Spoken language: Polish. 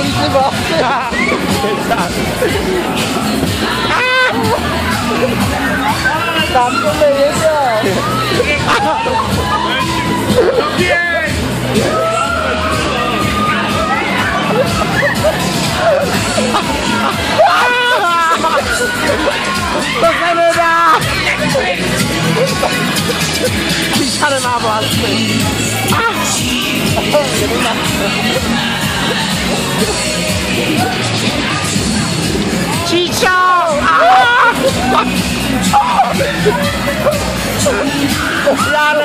是吧？打中了一个。都在那边。你差点拿不完。啊！气球啊！